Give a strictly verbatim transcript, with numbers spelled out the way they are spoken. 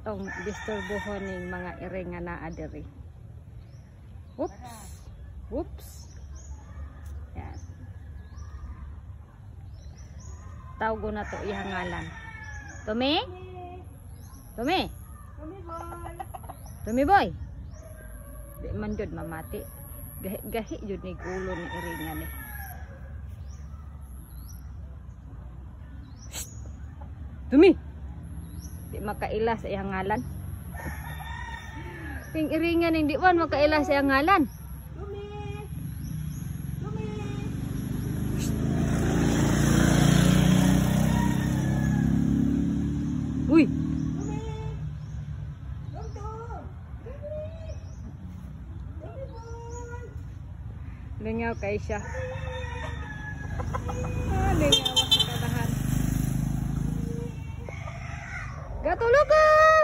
atong disturbohon ning mga iring nga naa diri. Oops. Oops. Yan. Tawgo na to iyang ngalan. Tumi? Tumi? Tumi boy. Tumi boy. Di man jud mamati. Gahi-gahi jud ni ulo ni iringan eh. Tumi. Di makaila sa iyang ngalan. Ping iringan ning di man makaila sa iyang ngalan. Tumi. Tumi. Uy. Tumi. Tum-tum. Tumi. Tumi boy. Lingaw kay siya. Ah, lingaw sa kadahan. Gatulugan!